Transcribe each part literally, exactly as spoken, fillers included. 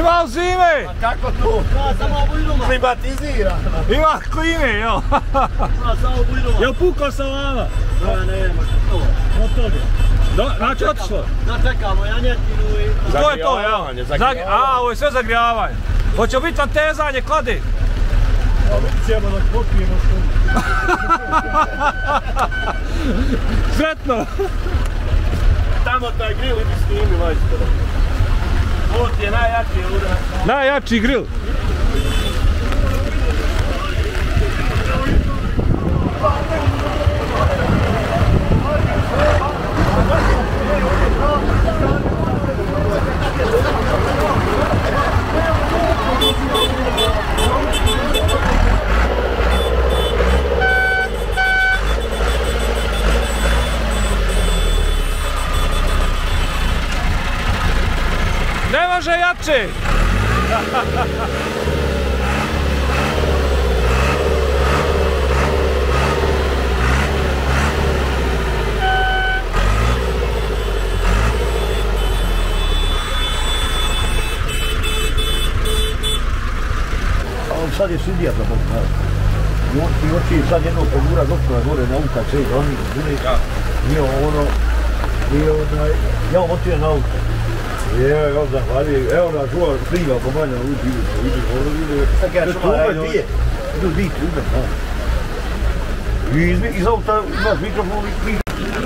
Ima li zime? Kako to? Klimatizira. Ima klime, jel? Jel pukao sa vama? Ne, nema. Od toga. Znači otišlo? Da, čekamo, janjetinu i... To je to, jel? A, ovo je sve zagrijavanje. Hoće biti vam tezanje klade? Vidit ćemo da popijemo što... Sretno! Tamo taj grill idi snimi, majstora. Ovo ti je najjači udarac. Najjači grill. Ne može jače! Sad je sudija za Bog, i oči sad jednog pogura doktora gore na uka, sve i oni bili, nije ono, nije onaj, ja vam otio na uka. Je, evo zahvaljujem, evo na čuva pliva po manja, udi, udi, udi, udi, udi, tak ja čuva, ajde, udi, idu biti, udi, i iz auta imaš mikrofon i pliva.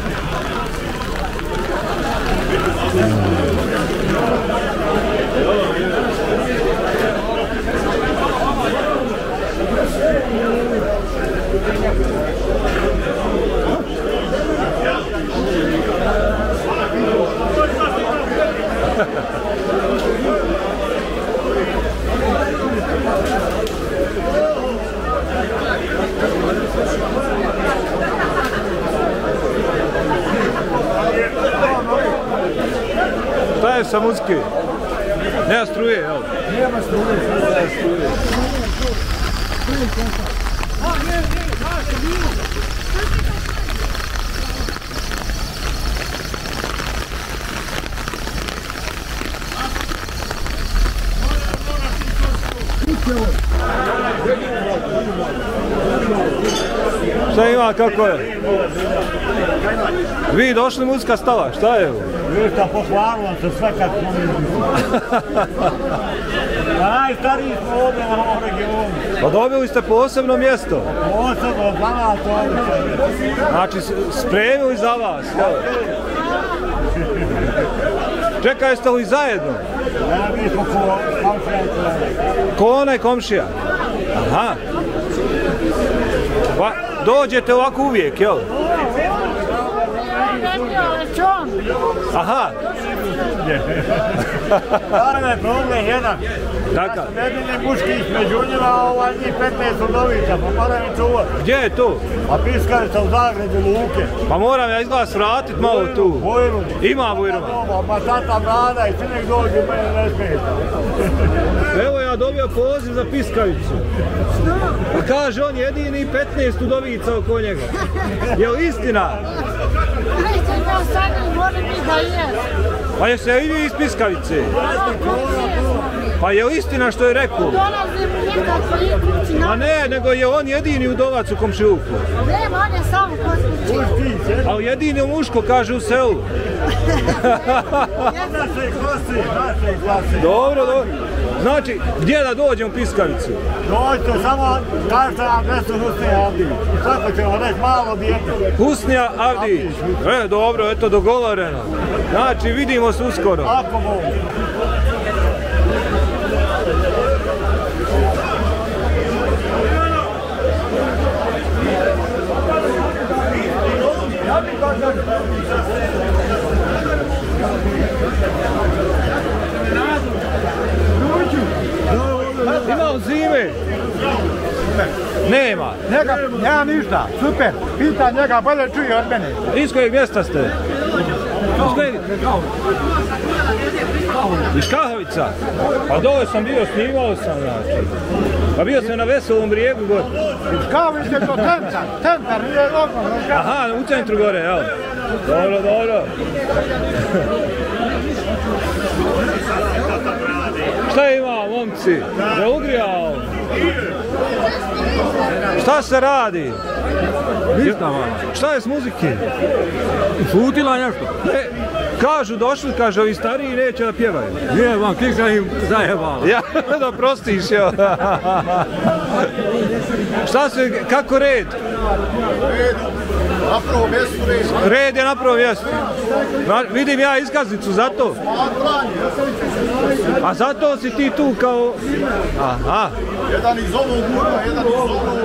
Šta je sa muzike? Nema struje, jel? Nema struje, nema struje. Šta ima, kako je? Vi došli, muzika stala, šta je? Vidite, pohvalila se sve kako smo mi. Najstariji smo ovdje na ovom regionu. Pa dobili ste posebno mjesto. Posebno, za vas ovdje. Znači, spremili za vas, jel? Čekaj, jeste li zajedno? Ja, mi smo ko komšija. Ko onaj komšija? Aha. Pa, dođete ovako uvijek, jel? Aha. Naravno je problem jedan. Takav. Jedini muški između njima, ovaj njih petnaest udovica, pa moram i čuvat. Gdje je to? Pa piskalica u Zagrebu, Luke. Pa moram ja izglas vratit malo tu. Vojru. Ima Vojruma. Pa tata mlada i svi nek dođu, mene ne smeta. Evo ja dobio poziv za piskalicu. Pa kaže on jedini petnaest udovica oko njega. Je li istina? Pa je se ide iz piskalice. Pa je li istina što je rekao? Ma ne, nego je on jedini udovac u komšiluku. Ne, on je samo kod kuće. Ali jedini muško, kaže u selu. Naše klase, naše klase. Dobro, dobro. Znači, gdje da dođem u piskalicu? Dođite, samo kažete adresu Husnija Avdić. Svako ćemo reći malo dijete. Husnija Avdić. E, dobro, eto dogovoreno. Znači, vidimo se uskoro. Ako mogu. Ima li zime? Nema. Njega, nema ništa, super. Pita njega, bolje čuje od mene. Iz kojeg mjesta ste? Iz kojeg? Iz Kahovica? Pa dole sam bio, snimao sam, znači. Pa bio sam na Veselom brijegu gore. Iz Kahovice je to centar, centar, nije lokalno. Aha, u centru gore, jel? Dobro, dobro. Šta ima, momci? Ne ugrijao? Šta se radi? Ništa vam. Šta je s muzike? Šutila nešto. E, kažu, došli, kaže, ovi stariji neće da pjevaju. Nije vam, kiša im zajevala. Ja, da prostiš, jo. Šta se, kako red? Red, na prvom mjestu red. Red je na prvom mjestu. Vidim ja iskaznicu, zato. A zato si ti tu kao... Aha. Jedan iz ovog ura, jedan iz ovog ura.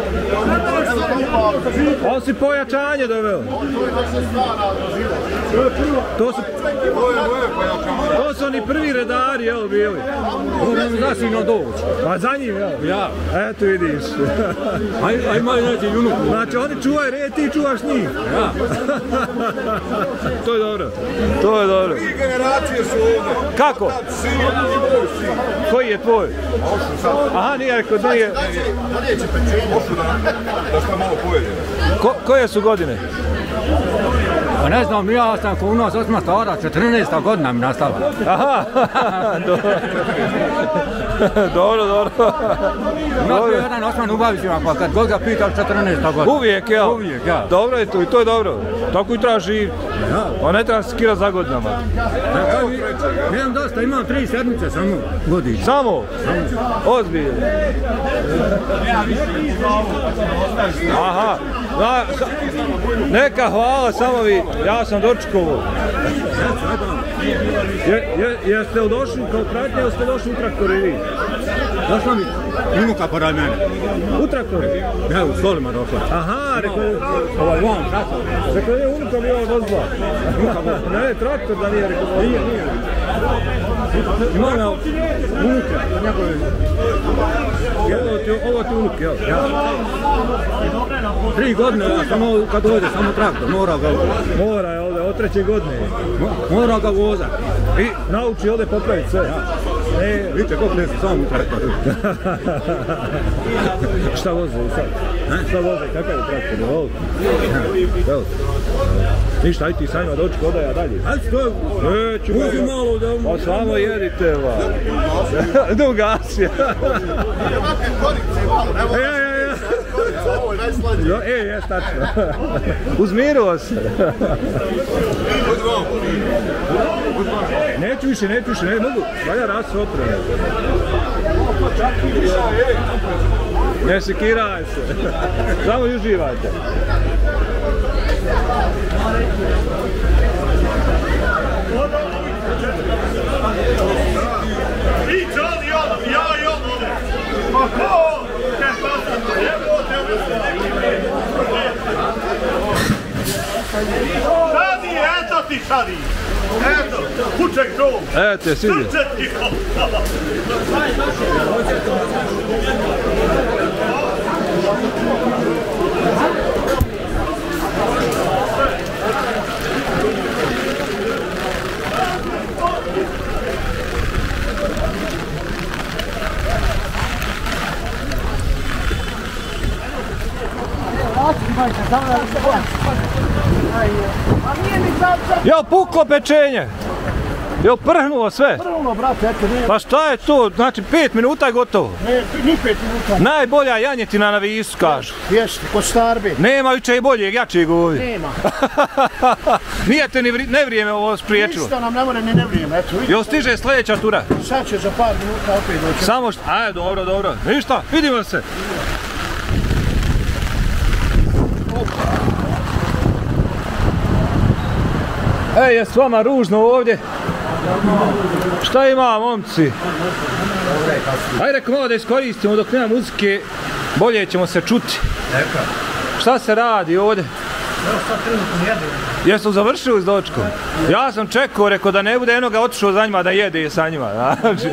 On si pojačanje doveo. To su... To su oni prvi redari, evo, bili. Moram zasigno doći. A za njim, evo. Ja. Eto vidiš. A imaju neći junuku. Znači oni čuvaju red, ti čuvaš njih. Ja. To je dobro. To je dobro. Tri generacije su ovdje. Kako? Koji je tvoj? Aha, nije rekao, nije... Da neće pečenje. Da šta malo pojede. Ko, koje su godine? Pa ne znam, ja sam ko u nas osma stara, četrnaesta godina mi nastala. Aha, dobro, dobro, dobro. U nas je jedan osman ubavićima, pa kad god ga pital četrnaesta godina. Uvijek, jel? Uvijek, ja. Dobro je to i to je dobro. Tako i treba živjeti. On ne treba skira za godinama. Imam dosta, imam tri sedmice samo godišnje. Samo? Ozbiljno. Aha, na, neka hvala, samo vi, ja sam dočkovo. Je, je, jeste li došli kao pratnje ili ste došli u traktor i vi? Došla mi unuka pored mene. U traktoru? Ne, u stolima došla. Aha, rekao je... Ovaj von, traktor. Rekao je unuka bi ovaj vozila. Ne, traktor da nije rekao. Nije, nije. Imam ja unuke, njegove... Ovo ti, ovo ti unuk, jel? Ja. Tri godine, ja samo kad dođe, samo traktor, mora ga... Mora je ovdje, od treće godine. Mora ga vozat. I nauči ovdje popraviti sve. E, vidite kako ne su samo u traktoru. Šta voze sad? Šta voze, kakav je traktor? Ovo? Evo. Ništa, aj ti sa njima doći koda ja dalje. Ajde što? Neću Uzi malo da... Pa samo jedite, va. Da ugasija. Ovakve korice, malo, ne E, e, e. ovo je najsladnije. E, jes, tačno. Uzmiruo se. Neću više, neću više, ne mogu. Valja raz se opreme. Ne sekiraj se. Samo uživajte. I Johnny, ja i on ovdje. Pa ko? Šadi, eto ti šadi. Eto, kućek dom. Evo te, sidi. Srce ti ho. Jel puklo pečenje? Jel prhnulo sve? Prvo, brate, eto, nije... Pa šta je to? Znači pet minuta je gotovo. Ne, ni pet minuta. Najbolja janjetina na Visu, kažu. Jeste, kod Starbe. Nema više i boljeg, jačeg ovdje. Nema. Nije te ni vri, ne vrijeme ovo spriječilo. Ništa nam ne more ni ne vrijeme, eto. Jel stiže sljedeća tura? Sad će za par minuta opet doći. Samo što... Ajde, dobro, dobro. Ništa, vidimo se. Ej, je s vama ružno ovdje? Šta ima, momci? Ajde, reko malo da iskoristimo dok nema muzike, bolje ćemo se čuti. Šta se radi ovdje? Jesu završili s dočkom? Ja sam čekao, rekao da ne bude jednoga otišao za njima da jede sa njima. Znači.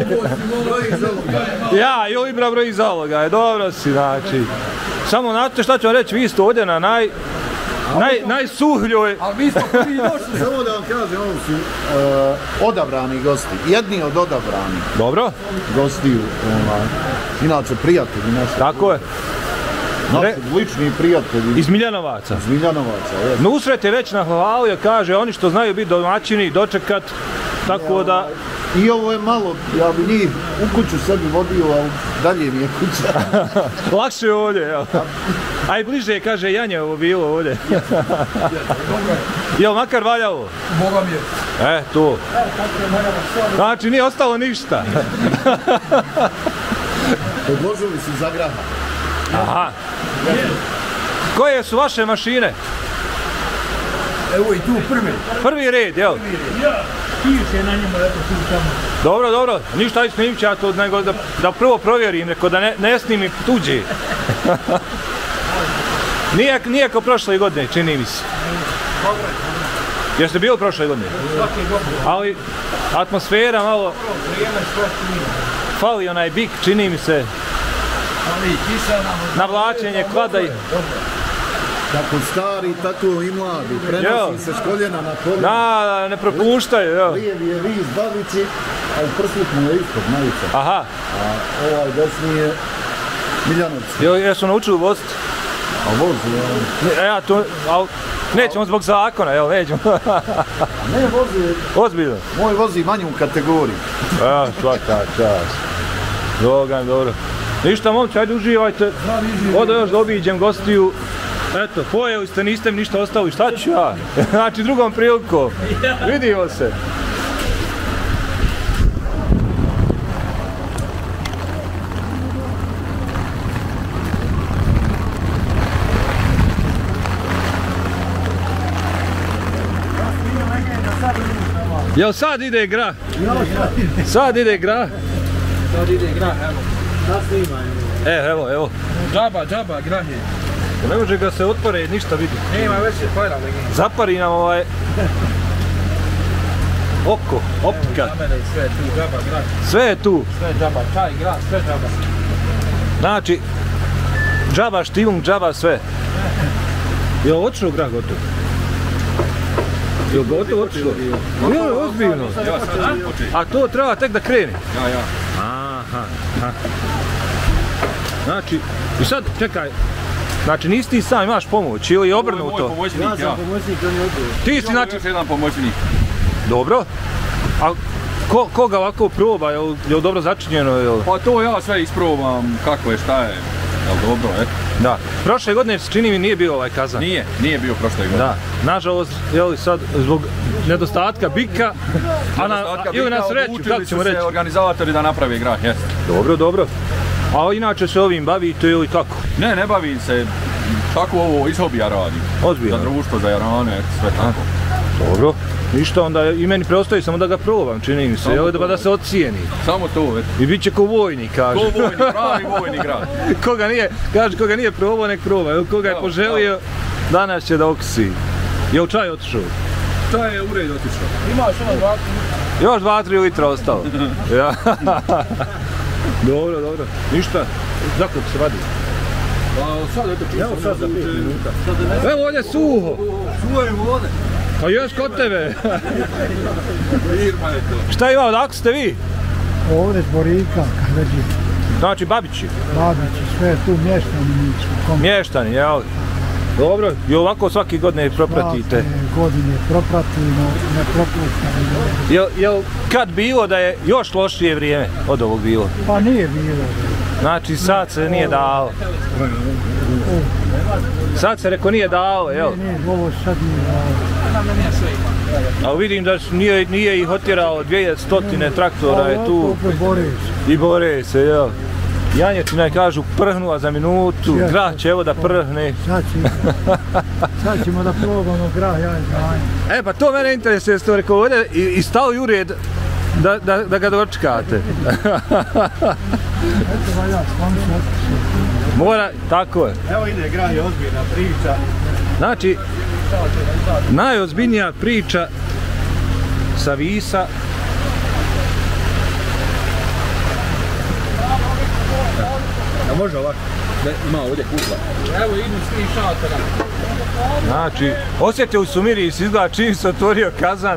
Ja, joj bra broj iz ovoga, dobro si, znači. Samo znate šta ću vam reći, vi ste ovdje na naj... Naj, najsuhljoj... Ali mi smo prvi došli. Samo da vam kažem, ovo su uh, odabrani gosti. Jedni od odabranih. Dobro. Gostiju, ovaj. Inače, prijatelji naši. Tako je. Naši lični prijatelji. Iz Miljanovaca. Iz Miljanovaca, jes. Nusret je već nahvalio, kaže, oni što znaju biti domaćini, dočekat, tako da... I ovo je malo, ja bi njih u kuću sebi vodio, ali dalje mi je kuća. Lakše je ovdje, jel? A i bliže je, kaže, Janje ovo bilo ovdje. Jel makar valja ovo? Boga mi je. E, to. Znači, nije ostalo ništa. Odložili su za graha. Aha. Koje su vaše mašine? Evo i tu prvi. Prvi red, jel? Piše na njemu, eto tu tamo. Dobro, dobro, ništa aj snimit ću ja to, nego da, da prvo provjerim, neko da ne, ne snimim tuđe. nije, nije kao prošle godine, čini mi se. Jeste bili prošle godine? Ali atmosfera malo... Fali onaj bik, čini mi se. Navlačenje, kladaj. Kako stari, tako i mladi. Prenosi se s koljena na koljena. Da, ne propuštaju, jel? Lijevi je Vis Babići, a u prsluk mu je ispod majica. Aha. A ovaj desni je Miljanovci. Jel, jesu naučili voziti? A vozi, ja. Ja to, al, nećemo zbog zakona, jel, nećemo. Ne, vozi. Ozbiljno? Moj vozi manju kategoriju. Ja, svaka čast. Dogan, dobro. Ništa, momci, ajde uživajte. Odo još da obiđem gostiju. Eto, pojeli ste, niste mi ništa ostali, šta ću ja? Znači, drugom prilikom. Vidimo se. Jel sad ide gra? Sad ide gra? Sad ide grah, evo. Sad snimaju. E, evo, evo. Džaba, džaba, grah je. Ne može ga se otpore, ništa vidi. Nema već je pojela. Zapari nam ovaj... oko, optika. Sve je tu, džaba, grah. Sve je tu. Sve džaba, čaj, grah, sve džaba. Znači, džaba, štivung, džaba, sve. Jel otišao grah gotovo? Jel gotovo otišao? Jel, ozbiljno. A to treba tek da kreni? Ja, ja. Aha, aha. Znači, i sad, čekaj. Znači, nisi ti sam, imaš pomoć ili obrnuto? Ovo je moj pomoćnik, ja. Ja sam pomoćnik, on je odgovor. Ti si, znači... Još jedan pomoćnik. Dobro. A ko, koga ovako proba, je li, je li dobro začinjeno? Je li? Pa to ja sve isprobam, kako je, šta je. Jel dobro, e? Da. Prošle godine, čini mi, nije bio ovaj kazan. Nije, nije bio prošle godine. Da. Nažalost, je li sad, zbog nedostatka bika, a na, a, ili na sreću, kako ćemo reći? Se organizatori da naprave grah, jes. Dobro, dobro. A inače se ovim bavite ili kako? Ne, ne bavim se. Tako ovo iz hobija radim. Ozbiljno? Za društvo, za jarane, sve tako. Dobro. Ništa, onda i meni preostaje samo da ga probam, čini mi se, jel da, da se ocijeni. Samo to, eto. I bit će ko vojnik, kaže. Ko vojnik, pravi vojnik grad. Koga nije, kaže, koga nije probao, nek proba. Koga je poželio, danas će da okusi. Je u čaj otišao? Čaj je u red otišao. Imaš ono dva tri. Još dva tri litra ostalo. Ja. Dobro, dobro. Ništa, za koliko se vadi? Pa sad, eto, čim Evo sad za pet minuta. Evo ovdje suho. Suho je vode. Pa još kod tebe. Firma je to. Šta ima, odakle ste vi? Ovdje Borika, Kaleđi, Znači Babići. Babići, sve je tu mještani. Mještani, jel? Dobro, i ovako svake godine propratite. Svake godine propratimo, ne propustimo. Jel, jel kad bilo da je još lošije vrijeme od ovog bilo? Pa nije bilo. Znači sad se nije dalo. Sad se reko nije dalo, jel? Ne, ne, ovo sad nije dalo. A vidim da nije, nije ih otjerao dvije stotine traktora je tu. I bore se, jel? Janjetina je kažu prhnula za minutu, grah će evo da prhne. Sad ćemo, sad ćemo da probamo grah, ja i Janje. E pa to mene interesuje, ste rekao ovdje i, i stao i ured da, da, da ga dočekate. Eto valja, svom se otišao. Mora, tako je. Evo ide grah, je ozbiljna priča. Znači, najozbiljnija priča sa Visa. A može ovako? Ima ovdje kutla. Evo idu svi šatora. Znači, osjetio su miris, izgleda čim se otvorio kazan.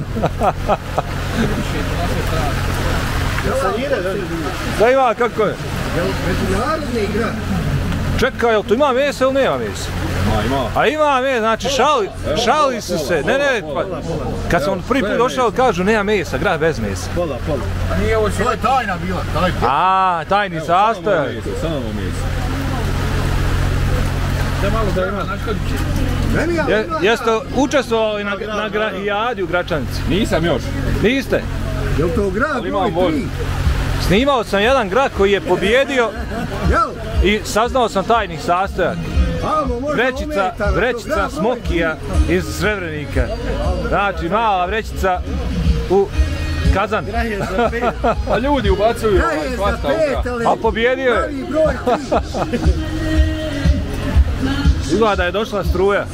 Ja sam ide, da da ima, kako je? Međunarodni grah. Čekaj, jel tu ima mesa ili nema mesa? Ma, ima. A ima mesa, znači šali, šali su se. Ne, ne, pa, kad sam prvi put došao, kažu nema mesa, grad bez mesa. Pola, pola. A nije ovo što je tajna bila, tajna. A, tajni sastojak. Samo mesa. Da malo da ima, znaš kad će? Je, jeste učestvovali na, na grahijadi u Gračanici? Nisam još. Niste? Jel to grad broj tri? Snimao sam jedan grad koji je pobjedio i saznao sam tajnih sastojak. Vrećica, vrećica smokija iz Srebrenika. Znači, mala vrećica u kazan. A ljudi ubacuju kvasta uka. A pobjedio je. Izgleda da je došla struja.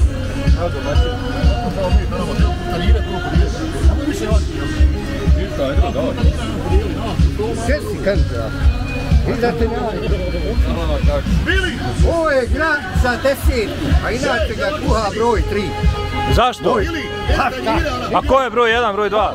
Sjeci kanđa. Idate njaj. Ovo je grad za deset, a inače ga kuha broj tri. Zašto? A ko je broj jedan, broj dva?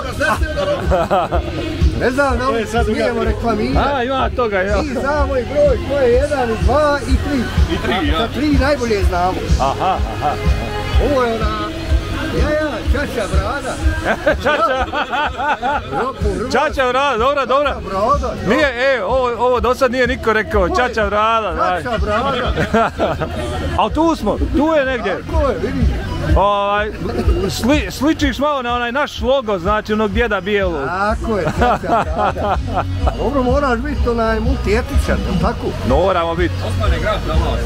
Ne znam da li smijemo reklamirati. A, ima toga, jel? Mi znamo i broj ko je jedan, i dva, i tri. I tri, ja. Za tri najbolje znamo. Aha, aha. Ovo je ona... Ja, ja, Čača Brada. Čača! Čača Brada, dobra, dobra. Brada. Nije, e, ovo, ovo do sad nije niko rekao, Čača Brada. Čača Brada. Ali tu smo, tu je negdje. Tako je, vidiš. Ovaj, sli, sličiš malo na onaj naš logo, znači onog djeda bijelog. Tako je, Čača Brada. Dobro, moraš biti onaj multietičan, jel tako? Moramo biti. Osman je grad na vlast.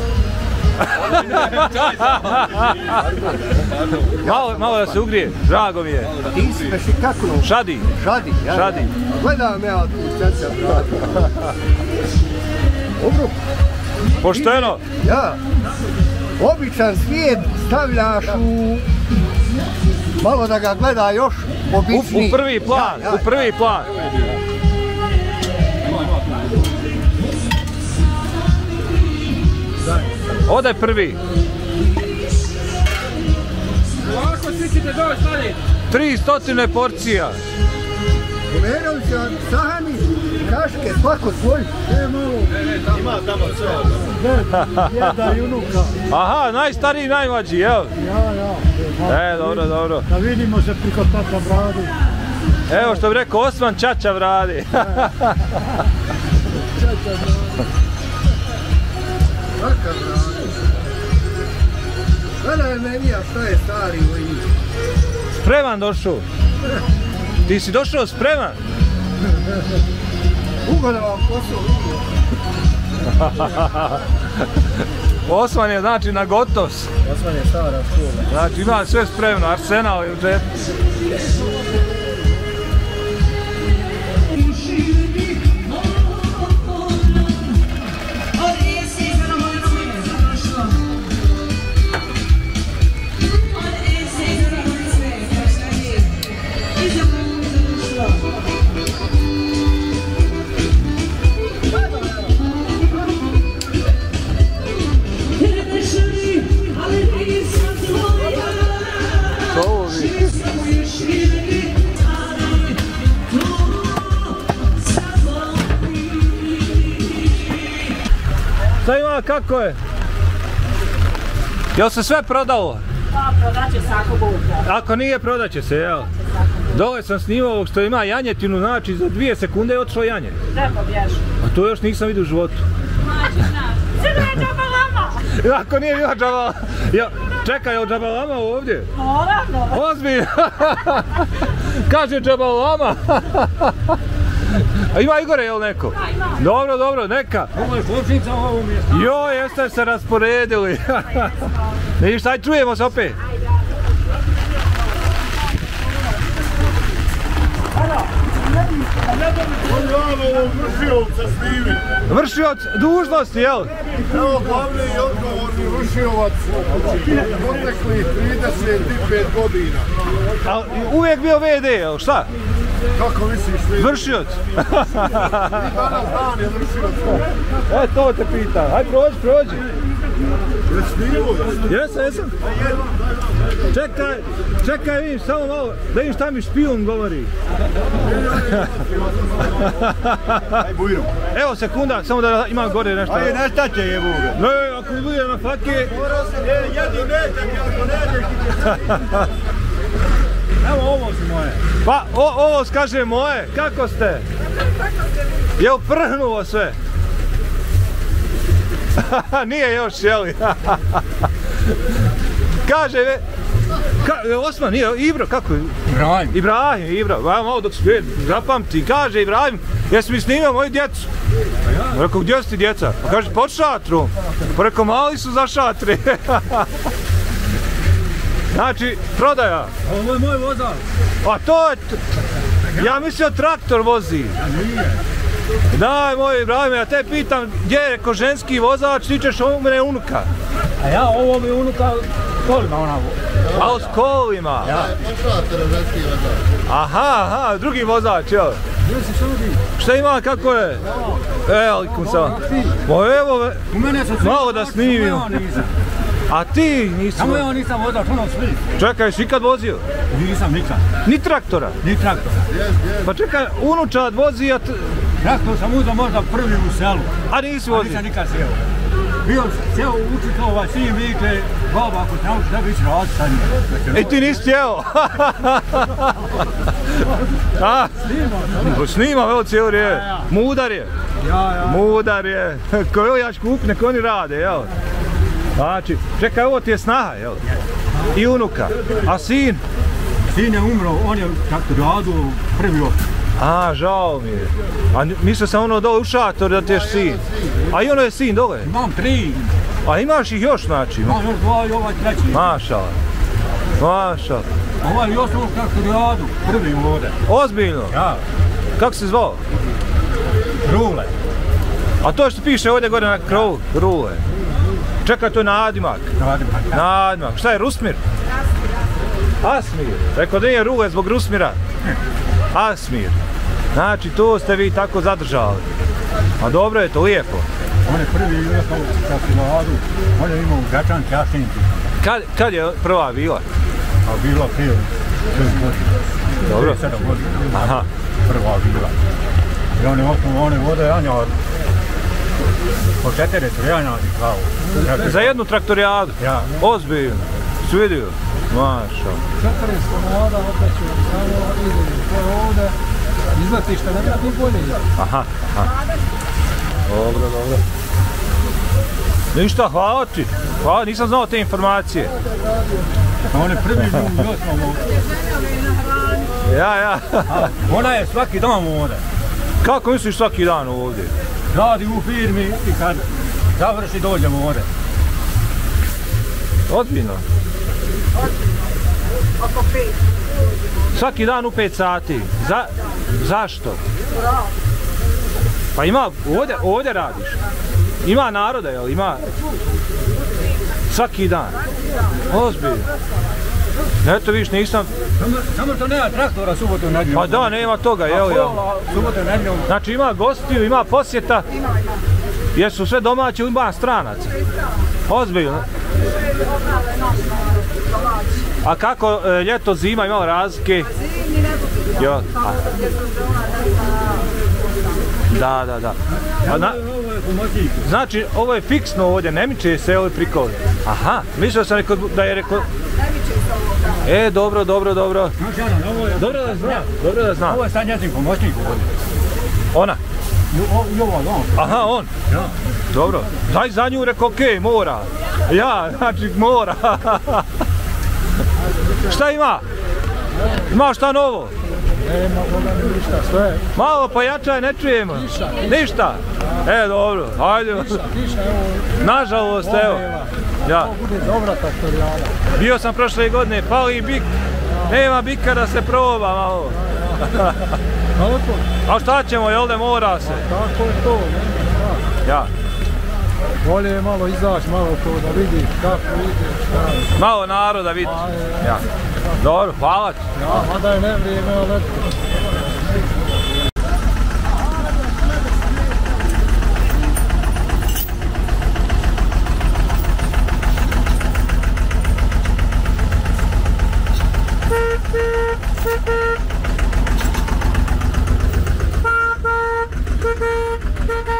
malo, malo da se ugrije, drago mi je. Ti si meši kako nam? Šadi. Šadi, ja. Šadi. Gledam ja tu Čača Brada. Dobro. Pošteno. Ja. Običan svijet stavljaš u... Malo da ga gleda još običniji. U, u prvi plan, ja, ja, u prvi plan. Ode prvi. Ovako svi ćete doći dalje. Tri stotine porcija. Pomerali se vam sahani, kaške, svako svoj. Ne, malo. Ima tamo sve. Djeda i unuka. Aha, najstariji i najmlađi, jel? Ja, ja. E, dobro, dobro. Da vidimo se priko Čača Brade. Evo što bi rekao, Osman Čača Brade. Svaka Brada. Gledaj meni, a šta je stari vojnik? Spreman došao. Ti si došao spreman? Ugoda vam posao vidio. Osman je znači na gotos. Osman je stara škola. Znači ima sve spremno, arsenal je u džepu. Šta ima, kako je? Jel se sve prodalo? Pa, prodaće se ako bude. Ako nije, prodaće se, jel? Dole sam snimao ovog što ima janjetinu, znači za dvije sekunde je otišlo janje. Gdje pobježu? A to još nisam vidio u životu. Mađi znaš. Sve je džabalama! Ako nije bila džabalama... Ja, čekaj, je li džabalama ovdje? Naravno. Ozbiljno! Kaže džabalama! A ima Igore, jel neko? Da, ima. Dobro, dobro, neka. Ovo je počinca u ovom mjestu. Jo, jeste se rasporedili. Vidiš, aj čujemo se opet. Ovo vršiovca snimi. Vršioc dužnosti, jel? Evo glavni i odgovorni vršiovac proteklih trideset pet godina. A uvijek bio ve de, jel šta? Kako misliš vi? Vršioc. Danas dan je vršioc. E, to te pitam. Aj, prođi, prođi. Jesi snimao? Jesam, jesam. Čekaj, čekaj, vidiš, samo malo, da vidim šta mi špijun govori. Aj, bujrom. Evo sekunda, samo da imam gore nešto. Ajde, nestat će jebu ga. Ne, ako bude na fake... Jedi metak, ako ne Evo ovo su moje. Pa, o, ovo skaže moje, kako ste? Je uprhnuo sve? Nije još, jeli? Kaže, ve... Ka, Osman, nije, Ibro, kako je? Ibrahim. Ibrahim, Ibro, malo dok svijet, zapamti, kaže Ibrahim, jesi mi snimao moju djecu? Pa rekao, gdje su ti djeca? Pa kaže, pod šatrom. Pa rekao, mali su za šatre. Znači, prodaja. Ovo je moj vozal. A to je... Ja mislio traktor vozi. Daj moj Ibrahim, ja te pitam gdje je ko ženski vozač, ti ćeš ovo mene unuka. A ja ovo mi unuka kolima ona. A s kolima? Ja. Aha, aha, drugi vozač, jel? Gdje se šudi? Šta ima, kako je? Evo, likum sam. Ma evo, U mene su svi... malo da snimim. A ti nisi... Samo ja nisam vozač, ono svi. Čekaj, si ikad vozio? Nisam nikad. Ni traktora? Ni traktora. Pa čekaj, unučad vozi, a... Traktor sam uzao možda prvi u selu. A nisi A vozio? nisam nikad sjeo. Bio sjeo učit ovaj sin vikle, baba ako se nauči da bi ići raditi sa njim. E ti nisi htjeo? A? Snimam, evo cijelo je. Mudar je. Ja, ja. Mudar je. Kojo ja ću kupiti, nek oni rade, jel? Znači, čekaj, ovo ti je snaha, jel? I unuka. A sin? Sin je umro, on je kako radu prvi opet. A, žao mi je. A mislio sam ono dole u šator da ti je sin. A i ono je sin dole? Imam tri. A imaš ih još, znači? Imam još dva i ovaj treći. Mašala. Mašala. Ovaj još ovo kako radu, prvi ovdje. Ozbiljno? Ja. Kako se zvao? Rule. A to što piše ovdje gore na krovu? Rule. Čekaj, to je nadimak. Nadimak. Nadimak. Šta je, Rusmir? Asmir. Rekao da nije Rule zbog Rusmira. Asmir. Znači, to ste vi tako zadržali. A dobro je to, lijepo. On je prvi još ovo kako radu, on je imao gačan čašinki. Kad, kad je prva bila? A bila prije šest godina. Dobro. sedam godina. Aha. Prva bila. I on je osnovu, one vode janjali. Po četiri su janjali glavu. Za jednu traktorijadu? Ja. Ozbiljno. Si vidio? Maša. četrdeset komada, opet ću samo izgledati. To je ovdje izletište, ne treba ti bolje. Aha, aha. Dobro, dobro. Ništa, hvala ti. Hvala, nisam znao te informacije. On je prvi u osnovu. Ja, ja. Ona je svaki dan ovdje. Kako misliš svaki dan ovdje? Radi u firmi i kad završi dođemo ovdje. Ozbiljno. Oko pet. Svaki dan u pet sati. Za, zašto? Pa ima, ovdje, ovdje radiš. Ima naroda, jel? Ima... Svaki dan. Ozbiljno. Eto viš, nisam... Samo, samo što nema traktora subotu nedjeljom. Pa da, nema toga, jel? jel? Subotu nedjeljom. Znači ima gostiju, ima posjeta. Jesu sve domaći, ima stranaca. Ozbiljno. A kako e, ljeto, zima, imala razlike? Jo, a. Da, da, da. A na, znači, ovo je fiksno ovdje, ne miče se ovdje prikoli. Aha, mislio sam rekao da je rekao... E, dobro, dobro, dobro. Dobro da znam, dobro da znam. Ovo je sad njezin pomoćnik ovdje. Ona? I ovo je on. Aha, on? Ja. Dobro. Daj za nju rekao, okej, mora. Ja, znači mora. Šta ima? Ima šta novo? Nema Boga mi ništa, sve. Malo pojačaj, ne čujemo. Ništa. Ništa? E, dobro, ajde. Ništa, ništa, evo. Nažalost, evo. Ja. To bude dobra traktorijada. Bio sam prošle godine, pali bik. Nema bika da se proba malo. Kako? A šta ćemo, jel da mora se? Tako je to, nema šta. Ja. Bolje je malo izaći, malo to da vidi kako ide, šta je. Malo naroda vidi. A, je. Ja. Dobro, hvala ti. Ja, mada je ne vrijeme, ali eto. Thank you.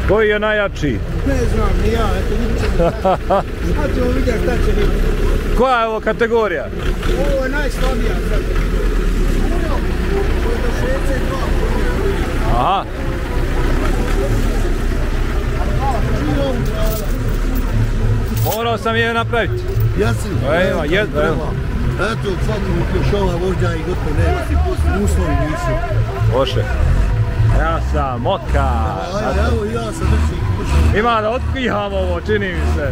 Koji je najjači? Ne znam, ni ja, eto ničem. Sad ćemo vidjeti šta će biti. Koja je ovo kategorija? Ovo je najslabija sad. Ovo je do šezdeset dva. Aha. Morao sam je napraviti. Jesi? Evo, jedno, evo. Eto, svaki još ova vožnja i gotovo nema. Uslovi nisu. Loše. Ja sam moka. Ajde, evo i ja sam drži. Ima da otpiham ovo, čini mi se.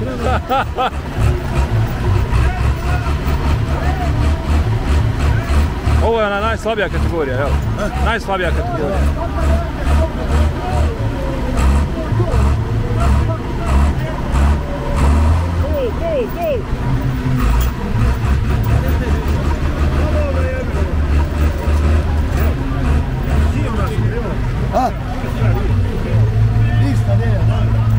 Ovo je ona najslabija kategorija, evo. Najslabija kategorija. Go, go, go! A? Ništa nema.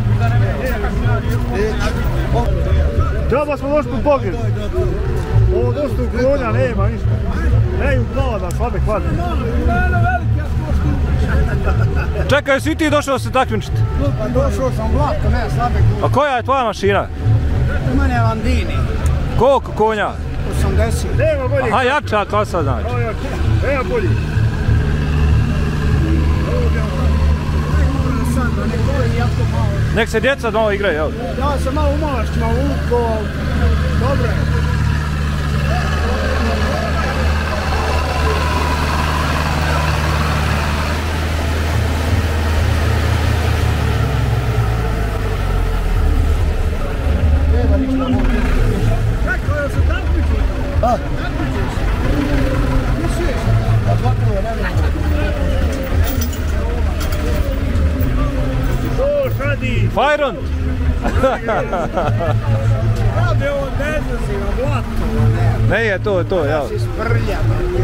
Džaba smo došli u pogled. Ovo dosta u konja nema ništa. Ne im plava da slabe kvadne. Čekaj, si ti došao se takmičiti? Pa došao sam vlako, ne slabe A koja je tvoja mašina? U mene je Landini. Koliko konja? osamdeset. Nema bolje. Aha, jača klasa znači. Nema bolje. Nek se djeca malo igraju, evo. Ja sam malo umalaštima uko. Dobro je. Nema ništa mogu. Kako je se takmiči? A? Misliš? A zapravo ne nema. To šadi. Fajron! Ja bi ovo dezazi na blato. Ne je to, to, Ja evo. si sprlja.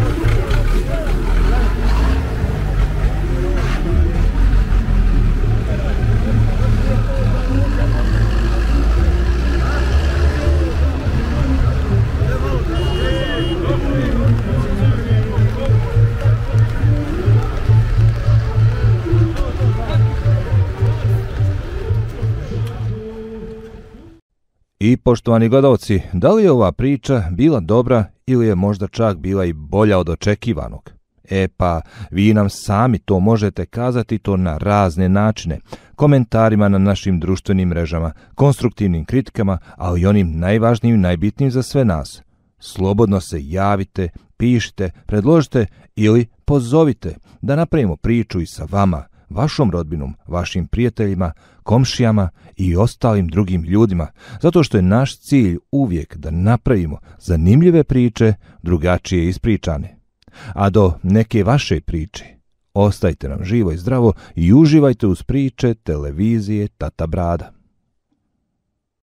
I poštovani gledalci, da li je ova priča bila dobra ili je možda čak bila i bolja od očekivanog? E pa, vi nam sami to možete kazati to na razne načine, komentarima na našim društvenim mrežama, konstruktivnim kritikama, ali i onim najvažnijim i najbitnijim za sve nas. Slobodno se javite, pišite, predložite ili pozovite da napravimo priču i sa vama, vašom rodbinom, vašim prijateljima, komšijama i ostalim drugim ljudima, zato što je naš cilj uvijek da napravimo zanimljive priče, drugačije ispričane. A do neke vaše priče, ostajte nam živo i zdravo i uživajte uz priče televizije Tata Brada.